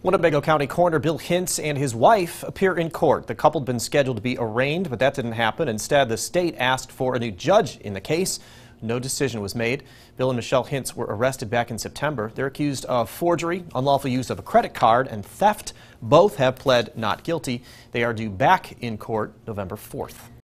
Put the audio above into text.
Winnebago County Coroner Bill Hintz and his wife appear in court. The couple had been scheduled to be arraigned, but that didn't happen. Instead, the state asked for a new judge in the case. No decision was made. Bill and Michelle Hintz were arrested back in September. They're accused of forgery, unlawful use of a credit card, and theft. Both have pled not guilty. They are due back in court November 4th.